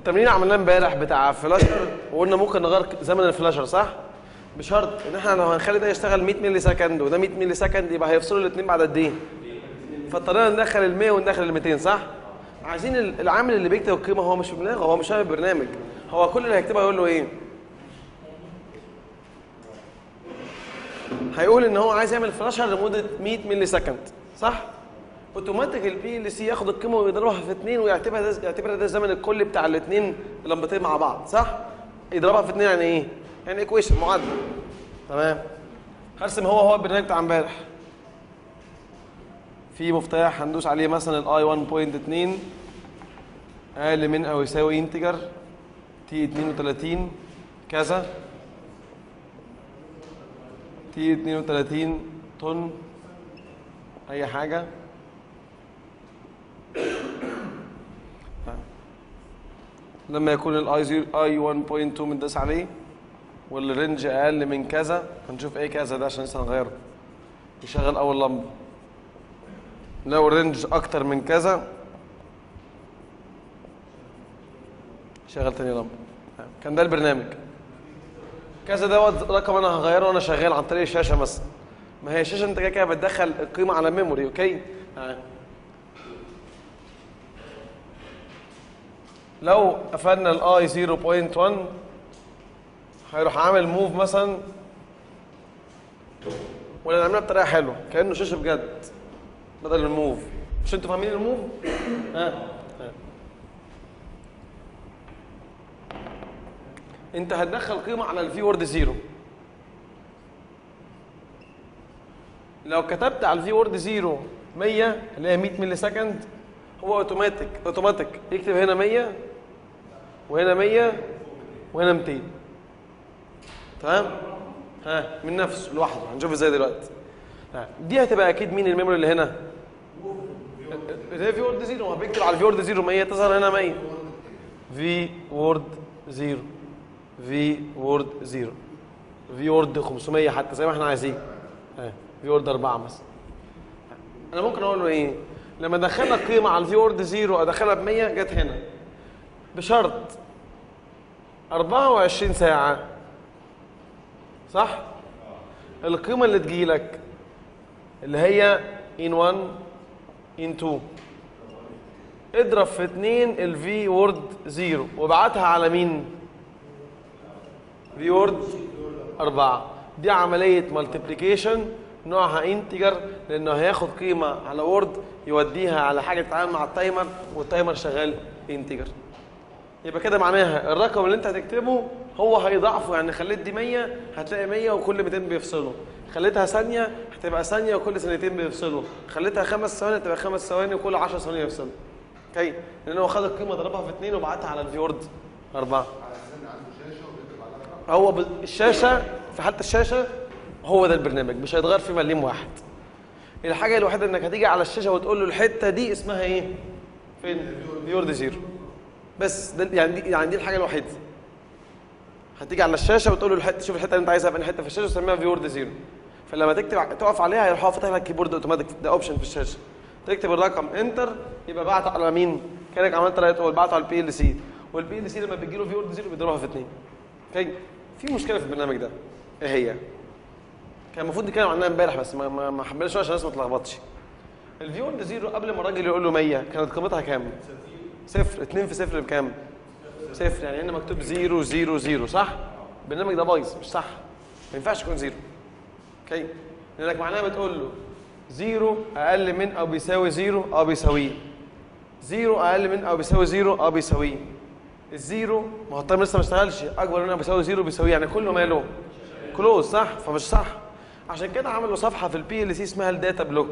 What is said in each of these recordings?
التمرين عملناه امبارح بتاع فلاشر وقلنا ممكن نغير زمن الفلاشر صح؟ بشرط ان احنا لو هنخلي ده يشتغل 100 مللي سكند وده 100 مللي سكند يبقى هيفصلوا الاثنين بعد قد ايه؟ فاضطرينا ندخل ال 100 وندخل ال 200 صح؟ عايزين العامل اللي بيكتب القيمه هو مش في دماغه، هو مش فاهم البرنامج، هو كل اللي هيكتبها يقول له ايه؟ هيقول ان هو عايز يعمل فلاشر لمده 100 مللي سكند صح؟ اوتوماتيك البي ال سي ياخد القيمه ويضربها في 2 ويعتبرها ده الزمن الكلي بتاع الاثنين لمبتين مع بعض صح؟ يضربها في 2 يعني ايه؟ يعني ايكويشن معادله. تمام؟ هرسم هو البرنامج بتاع امبارح. في مفتاح هندوس عليه مثلا الاي 1.2 اقل من او يساوي انتجر تي 32 كذا تي 32 طن اي حاجه. لما يكون الاي 1.2 متداس عليه والرينج اقل من كذا، هنشوف ايه كذا ده عشان لسه هنغيره. يشغل اول لمبه. لو الرينج اكتر من كذا شغل تاني لمبه. كان ده البرنامج. كذا ده رقم انا هغيره وانا شغال عن طريق الشاشه مثلا. ما هي الشاشه انت كده بتدخل القيمه على ميموري اوكي؟ لو قفلنا الاي 0.1 هيروح عامل موف مثلا ولا نعملها بطريقه حلوه كانه شاشه بجد بدل الموف. مش انتوا فاهمين الموف؟ انت هتدخل قيمه على الفي وورد 0. لو كتبت على الفي وورد 0 100 اللي هي 100 مللي سكند هو اوتوماتيك يكتب هنا 100 وهنا 100 وهنا 200. تمام؟ من نفسه لوحده. هنشوف ازاي دلوقتي. دي هتبقى اكيد مين الميموري اللي هنا؟ اللي هي في وورد 0. هو بيكتب على الفي وورد 0 100 تظهر هنا 100 في وورد 0 في وورد 0 في وورد 500 حتى زي ما احنا عايزين. في وورد 4 مثلا. انا ممكن اقول له ايه؟ لما ادخلنا القيمه على الفي وورد 0 ادخلها ب 100 جت هنا بشرط 24 ساعه صح؟ القيمه اللي تجيلك اللي هي ان 1 ان 2 اضرب في 2 الفي وورد 0 وابعتها على مين؟ في وورد 4. دي عمليه مالتيبليكيشن نوعها انتجر لانه هياخد قيمه على وورد يوديها على حاجه تتعامل مع التايمر والتايمر شغال انتجر. يبقى كده معناها الرقم اللي انت هتكتبه هو هيضاعفه. يعني خليت دي 100 هتلاقي 100 وكل 200 بيفصلوا. خليتها ثانيه هتبقى ثانيه وكل ثانيتين بيفصلوا. خليتها 5 ثواني هتبقى 5 ثواني وكل 10 ثواني يفصلوا. اوكي؟ لان هو خد القيمه ضربها في 2 وبعتها على الفي وورد 4. هو الشاشه في حاله الشاشه هو ده البرنامج مش هيتغير فيه مليم واحد. الحاجه الوحيده انك هتيجي على الشاشه وتقول له الحته دي اسمها ايه؟ فين؟ في وورد 0. بس ده يعني دي الحاجه الوحيده. هتيجي على الشاشه وتقول له الحته شوف الحته اللي انت عايزها في حته في الشاشه وتسميها في وورد 0. فلما تكتب تقف عليها هيروح فاتح لك الكيبورد اوتوماتيك. ده اوبشن في الشاشه. تكتب الرقم انتر يبقى بعته على مين؟ كانك عملت رايت اول بعته على البي ال سي. والبي ال سي لما بيجي له في وورد 0 بيضربها في 2. اوكي؟ في مشكله في البرنامج ده. ايه هي؟ كان المفروض نتكلم عنها امبارح بس ما حبيناش عشان الناس ما تلخبطش. الفي وورد 0 قبل ما الراجل يقول له 100 كانت قيمتها كام؟ 0. 2 في 0 بكام؟ 0. يعني هنا مكتوب 0 0 0 صح؟ البرنامج ده بايظ مش صح. ما ينفعش يكون 0. اوكي؟ لانك معناها بتقول له 0 اقل من او بيساوي 0 بيساويه. 0 اقل من او بيساوي 0 بيساويه. الزيرو ما هو التايم لسه ما اشتغلش اكبر من او بيساوي 0 بيساويه يعني كله ماله؟ كلوز صح؟ فمش صح. عشان كده عملوا صفحه في البي ال سي اسمها الداتا بلوك.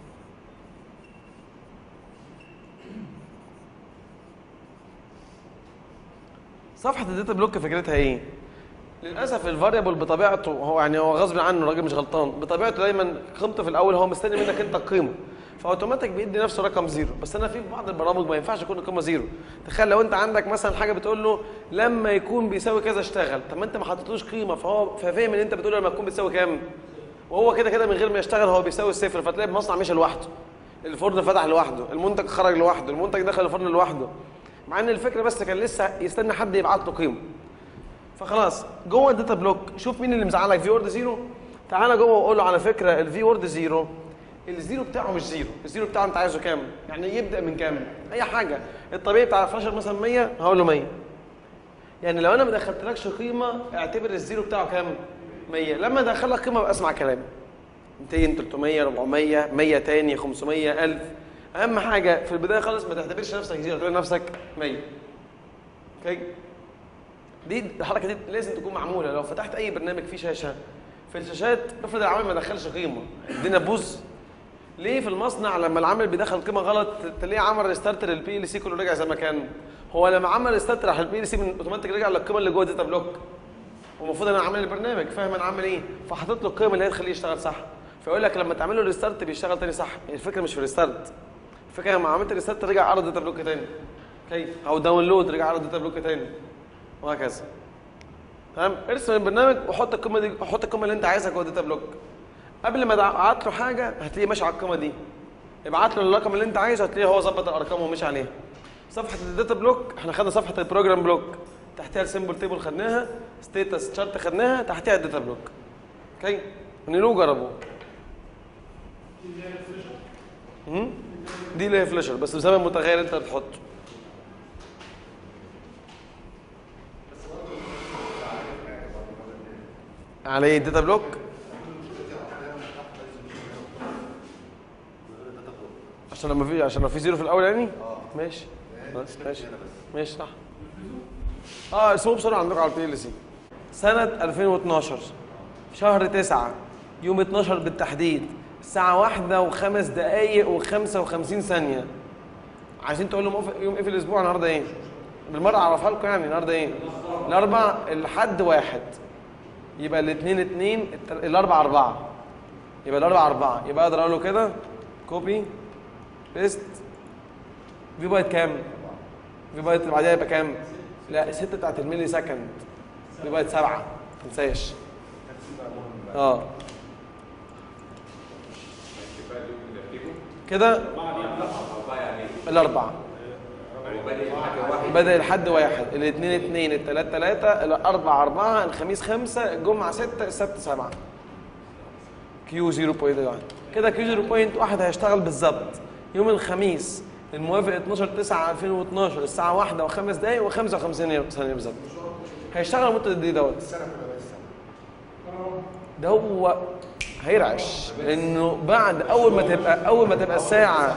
صفحه الداتا بلوك فكرتها ايه؟ للاسف الفاريبل بطبيعته هو يعني هو غصب عنه الراجل مش غلطان، بطبيعته دايما قيمته في الاول هو مستني منك انت القيمه فاوتوماتيك بيدي نفسه رقم 0. بس انا في بعض البرامج ما ينفعش يكون القيمه 0. تخيل لو انت عندك مثلا حاجه بتقول له لما يكون بيساوي كذا اشتغل. طب ما انت ما حطيتلوش قيمه فهو فاهم ان انت بتقول له لما يكون بيساوي كام وهو كده كده من غير ما يشتغل هو بيساوي 0. فتلاقي المصنع مشي لوحده، الفرن فتح لوحده، المنتج خرج لوحده، المنتج دخل الفرن لوحده. مع ان الفكره بس كان لسه يستنى حد يبعت له قيمه. فخلاص جوه الداتا بلوك شوف مين اللي مزعلك، في وورد زيرو، تعالى جوه وقول له على فكره الفي وورد زيرو، الزيرو بتاعه مش زيرو، الزيرو بتاعه انت عايزه كام؟ يعني يبدا من كام؟ اي حاجه. الطبيعي بتاع الفلاشر مثلا 100 هقول له 100. يعني لو انا ما دخلتلكش قيمه اعتبر الزيرو بتاعه كام؟ 100. لما ادخل لك قيمه بقى اسمع كلامي. 200 300 400 100 تاني 500 1000. اهم حاجه في البدايه خالص ما تعتبرش نفسك زيرو، تعتبر نفسك 100. اوكي؟ دي الحركه دي لازم تكون معموله. لو فتحت اي برنامج فيه شاشه، في الشاشات افرض العامل ما دخلش قيمه، الدنيا تبوظ. ليه في المصنع لما العامل بيدخل قيمه غلط تلاقيه عمل ريستارت للبي ال سي كله رجع زي ما كان؟ هو لما عمل ريستارت راح البي ال سي من اوتوماتيك رجع للقيمه اللي جوه الداتا بلوك. والمفروض انا عامل البرنامج فاهم انا عامل ايه، فحطيت له القيمه اللي هي تخليه يشتغل صح. فيقول لك لما تعمل له ريستارت بيشتغل تاني صح. الفكره مش في ريستارت، الفكره لما عملت ريستارت رجع عرض الداتا بلوك تاني. اوكي؟ او داونلود رجع عرض الداتا بلوك تاني. وهكذا. تمام؟ ارسم البرنامج وحط القيمه دي، حط القيمه اللي انت عايزها جوه الداتا بلوك. قبل ما تبعت له حاجه هتلاقيه ماشي على القيمه دي. ابعت له الرقم اللي انت عايزه هتلاقيه هو ظبط الارقام ومشي عليها. صفحه الداتا بلوك احنا خدنا صفحه البروجرام بلوك، تحتها السيمبل تيبل خدناها، ستيتس تشارت خدناها، تحتها الداتا بلوك. اوكي؟ نلو جربوا. دي اللي هي فلاشر بس بسبب متغير انت بتحطه. عليه الداتا بلوك. عشان لو في زيرو في الاول يعني. ماشي بس ماشي صح. اسمه بسرعه عندكم على البي ال سي. سنه 2012 شهر 9 يوم 12 بالتحديد الساعه 1:05 و55 ثانيه. عايزين تقول لهم يوم ايه في الاسبوع؟ النهارده ايه؟ بالمره اعرفها لكم يعني. النهارده ايه؟ الاربع، الحد 1. يبقى الاثنين 2، الاربع 4. يبقى الاربع 4. يبقى اقدر اقول له كده كوبي بيست. في بايت كام؟ في بايت اللي بعديها يبقى كام؟ لا 6 بتاعت الملي سكند. في بايت 7 ما تنساش. كده الاربع بدأ الحد 1، الاثنين 2، الثلاث 3، الاربع 4، الخميس 5، الجمعه 6، السبت 7. كيو 0.1 كده. كيو 0.1 هيشتغل بالظبط يوم الخميس الموافق 12/9/2012 الساعه 1:05 و55 ثانيه بالظبط. هيشتغل مده قد ايه دوت؟ ده هو هيرعش لانه بعد اول ما تبقى الساعه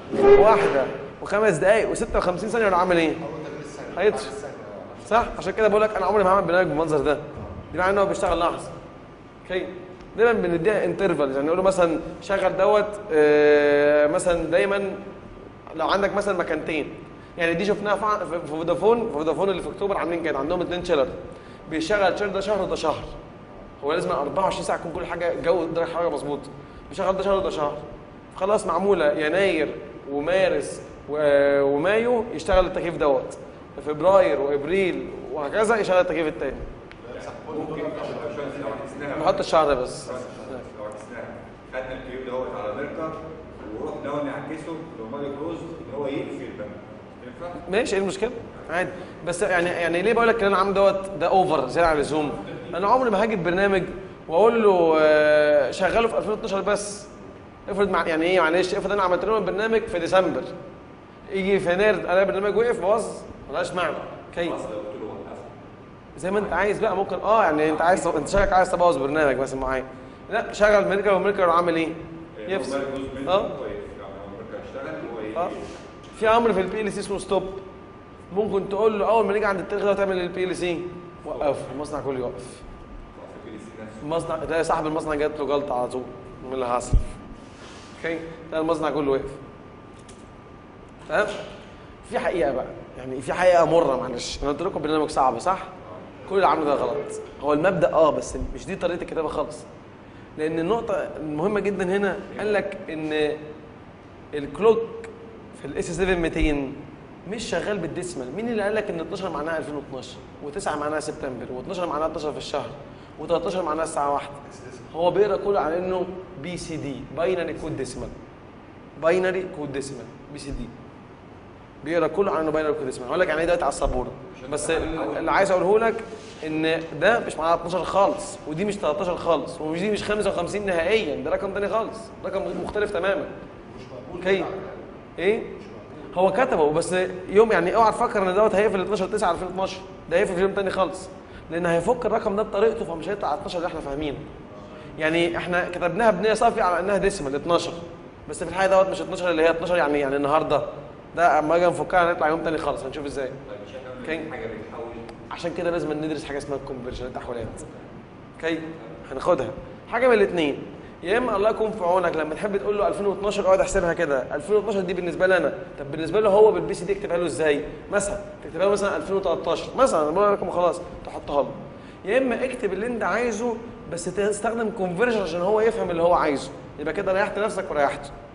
1:05 يروح عامل ايه؟ هيطفي. صح؟ عشان كده بقول لك انا عمري ما هعمل برنامج بالمنظر ده. دي معناه ان هو بيشتغل لحظه. اوكي؟ دايما بنديها انترفالز، يعني نقول له مثلا شغل دوت مثلا دايما لو عندك مثلا مكانتين. يعني دي شفناها في فودافون اللي في اكتوبر عاملين كده، عندهم 2 شيلر بيشغل شير ده شهر وده شهر. هو لازم 24 ساعه يكون كل حاجه جو درجه حراره مظبوط. بيشغل ده شهر وده شهر. خلاص معموله يناير ومارس ومايو يشتغل التكييف دوت، فبراير وابريل وهكذا يشغل التكييف الثاني. ممكن نحط الشهر بس. لو عكسناها خدنا الكيو دوت على ميركا ورحنا نعكسه لو مالي كروز ان هو يقفل بقى. ينفع؟ ماشي، ايه المشكله؟ عادي. بس يعني ليه بقول لك ان انا عامل دوت ده اوفر زياده عن اللزوم؟ انا عمري ما هاجي برنامج واقول له شغله في 2012 بس. افرض يعني ايه معلش، افرض انا عملت له البرنامج في ديسمبر، يجي في يناير الاقي البرنامج وقف باظ، ملهاش معنى. كيف؟ زي ما انت عايز بقى ممكن يعني انت شكلك عايز تبوظ برنامج مثلا معين. لا شغل ميركل وميركل عامل ايه؟ يفصل. في امر في البي ال سي اسمه ستوب. ممكن تقول له اول ما نيجي عند التاريخ ده تعمل البي ال سي وقف، المصنع كله يقف. المصنع تلاقي صاحب المصنع جات له جلطه على طول من اللي حصل. اوكي؟ تلاقي المصنع كله وقف. تمام؟ في حقيقه بقى، يعني في حقيقه مره معلش، انا قلت لكم برنامج صعب صح؟ كل اللي عامله ده غلط. هو المبدا بس مش دي طريقه الكتابه خالص. لان النقطه المهمه جدا هنا قال لك ان الكلوك في الاس 7200 مش شغال بالديسمال. مين اللي قال لك ان 12 معناها 2012 و9 معناها سبتمبر و12 معناها 12 في الشهر و13 معناها الساعه 1؟ هو بيقرا كله على انه بي سي دي، باينري كود ديسمال. باينري كود ديسمال بي سي دي. بيقرا كله عنه باينري كود ديسيمال. هقول لك يعني ايه دلوقتي على السبوره، بس اللي عايز اقوله لك ان ده مش معناه 12 خالص، ودي مش 13 خالص، ودي مش 55 نهائيا، ده رقم تاني خالص، رقم مختلف تماما. اوكي ايه هو كتبه بس يوم، يعني اوعى تفكر ان دوت هيقفل 12/9/2012، ده هيقفل في يوم تاني خالص، لان هيفك الرقم ده بطريقته، فمش هيطلع على 12 اللي احنا فاهمينه. يعني احنا كتبناها بنيه صافيه على انها ديسيمال 12، بس في الحقيقه دوت مش 12 اللي هي 12 يعني النهارده، ده اما اجي نفكها هنطلع يوم تاني خالص، هنشوف ازاي. طيب مش احنا قلنا حاجه بتتحول؟ عشان كده لازم ندرس حاجه اسمها الكونفرجن، التحويلات. اوكي هناخدها حاجه من الاثنين، يا اما الله يكون في عونك لما تحب تقول له 2012 اقعد احسبها كده، 2012 دي بالنسبه لي انا، طب بالنسبه له هو بالبي سي دي اكتبها له ازاي؟ مثلا تكتبها له مثلا 2013 مثلا، انا بقول لكم خلاص تحطها له. يا اما اكتب اللي انت عايزه بس تستخدم كونفرجن عشان هو يفهم اللي هو عايزه، يبقى كده ريحت نفسك وريحته.